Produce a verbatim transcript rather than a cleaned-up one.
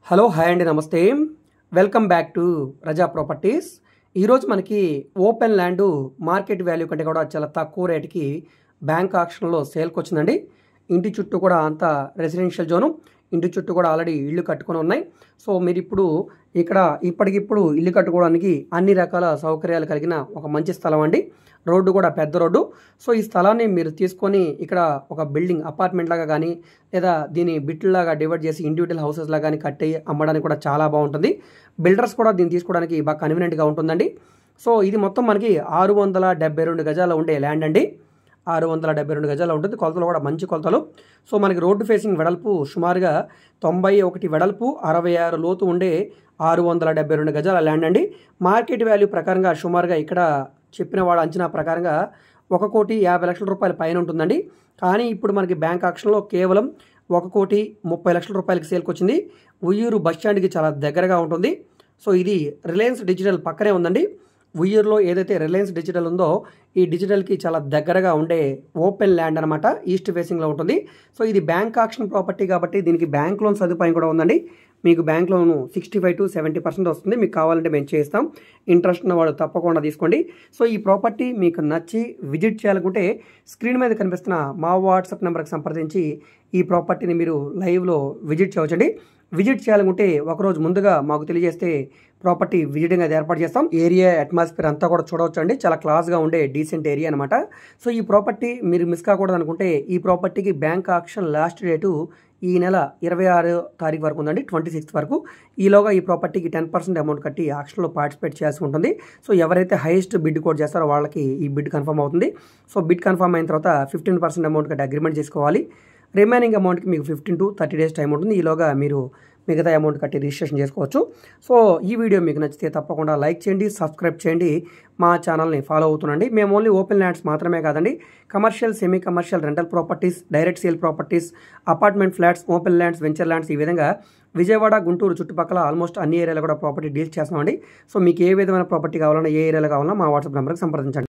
Hello hi అండి నమస్తే welcome back to Raja properties. ఈరోజు మనకి ఓపెన్ ల్యాండ్ మార్కెట్ వాల్యూ కంటే కూడా చాలా తక్కువ రేటుకి బ్యాంక్ ఆక్షన్లో సేల్కి వచ్చిందండి. ఇంటి చుట్టూ కూడా అంతా రెసిడెన్షియల్ జోను, ఇంటి చుట్టూ కూడా ఆల్రెడీ ఇల్లు కట్టుకొని ఉన్నాయి. సో మీరు ఇప్పుడు ఇక్కడ ఇప్పటికిప్పుడు ఇల్లు కట్టుకోవడానికి అన్ని రకాల సౌకర్యాలు కలిగిన ఒక మంచి స్థలం అండి. రోడ్డు కూడా పెద్ద రోడ్డు. సో ఈ స్థలాన్ని మీరు తీసుకొని ఇక్కడ ఒక బిల్డింగ్ అపార్ట్మెంట్ లాగా కానీ లేదా దీని బిట్లాగా డివైడ్ చేసి ఇండివిజువల్ హౌసెస్ లాగా కానీ కట్టి అమ్మడానికి కూడా చాలా బాగుంటుంది. బిల్డర్స్ కూడా దీన్ని తీసుకోవడానికి బాగా కన్వీనియంట్గా ఉంటుందండి. సో ఇది మొత్తం మనకి ఆరు వందల డెబ్బై రెండు గజాలు ఉండే ల్యాండ్ అండి. ఆరు వందల డెబ్బై రెండు గజాలు ఉంటుంది. కొలతలు కూడా మంచి కొలతలు. సో మనకి రోడ్డు ఫేసింగ్ వెడల్పు సుమారుగా తొంభై ఒకటి వెడల్పు అరవై ఆరు లోతు ఉండే ఆరు వందల డెబ్బై రెండు గజాల ల్యాండ్ అండి. మార్కెట్ వాల్యూ ప్రకారంగా సుమారుగా ఇక్కడ చెప్పిన వాళ్ళ అంచనా ప్రకారంగా ఒక కోటి యాభై లక్షల రూపాయల పైన ఉంటుందండి. కానీ ఇప్పుడు మనకి బ్యాంక్ ఆక్షన్లో కేవలం ఒక కోటి ముప్పై లక్షల రూపాయలకి సేల్కి వచ్చింది. ఉయ్యూరు బస్ స్టాండ్కి చాలా దగ్గరగా ఉంటుంది. సో ఇది రిలయన్స్ డిజిటల్ పక్కనే ఉందండి. ఉయ్యూరులో ఏదైతే రిలయన్స్ డిజిటల్ ఉందో ఈ డిజిటల్కి చాలా దగ్గరగా ఉండే ఓపెన్ ల్యాండ్ అనమాట. ఈస్ట్ ఫేసింగ్లో ఉంటుంది. సో ఇది బ్యాంక్ ఆక్షన్ ప్రాపర్టీ కాబట్టి దీనికి బ్యాంక్ లోన్ సదుపాయం కూడా ఉందండి. మీకు bank loan sixty five to seventy percent వస్తుంది. మీకు కావాలంటే మేము చేస్తాం. ఇంట్రెస్ట్ ఉన్న వాళ్ళు తప్పకుండా తీసుకోండి. సో ఈ ప్రాపర్టీ మీకు నచ్చి విజిట్ చేయాలనుకుంటే స్క్రీన్ మీద కనిపిస్తున్న మా వాట్సాప్ నెంబర్కి సంప్రదించి ఈ ప్రాపర్టీని మీరు లైవ్లో విజిట్ చేయవచ్చండి. విజిట్ చేయాలనుకుంటే ఒకరోజు ముందుగా మాకు తెలియజేస్తే ప్రాపర్టీ విజిటింగ్ అది ఏర్పాటు చేస్తాం. ఏరియా అట్మాస్ఫియర్ అంతా కూడా చూడవచ్చు అండి. చాలా క్లాస్గా ఉండే డీసెంట్ ఏరియా అనమాట. సో ఈ ప్రాపర్టీ మీరు మిస్ కాకూడదు అనుకుంటే ఈ ప్రాపర్టీకి బ్యాంక్ ఆక్షన్ లాస్ట్ డేటు ఈ నెల ఇరవై ఆరో తారీఖు వరకు ఉందండి, ట్వంటీ సిక్స్త్ వరకు. ఈలోగా ఈ ప్రాపర్టీకి టెన్ పర్సెంట్ అమౌంట్ కట్టి ఆక్షన్లో పార్టిసిపేట్ చేయాల్సి ఉంటుంది. సో ఎవరైతే హైయెస్ట్ బిడ్ కోడ్ చేస్తారో వాళ్ళకి ఈ బిడ్ కన్ఫర్మ్ అవుతుంది. సో బిడ్ కన్ఫర్మ్ అయిన తర్వాత ఫిఫ్టీన్ పర్సెంట్ అమౌంట్ కట్టి అగ్రిమెంట్ చేసుకోవాలి. రిమైనింగ్ అమౌంట్కి మీకు fifteen to thirty days time ఉంటుంది. ఈలోగా మీరు మిగతా అమౌంట్ కట్టి రిజిస్ట్రేషన్ చేసుకోవచ్చు. సో ఈ వీడియో మీకు నచ్చితే తప్పకుండా లైక్ చేయండి, సబ్స్క్రైబ్ చేయండి, మా ఛానల్ని ఫాలో అవుతుండండి. మేము ఓన్లీ ఓపెన్ ల్యాండ్స్ మాత్రమే కాదండి, commercial, semi commercial, rental properties, direct sale properties, apartment flats, open lands, venture lands, ఈ విధంగా విజయవాడ, గుంటూరు చుట్టుపక్కల ఆల్మోస్ట్ అన్ని ఏరియాలో కూడా ప్రాపర్టీ డీల్స్ చేస్తామండి. సో మీకు ఏ విధమైన ప్రాపర్టీ కావాలన్నా, ఏ ఏరియాలో కావాలన్నా మా వాట్సాప్ నెంబర్కి సంప్రదించండి.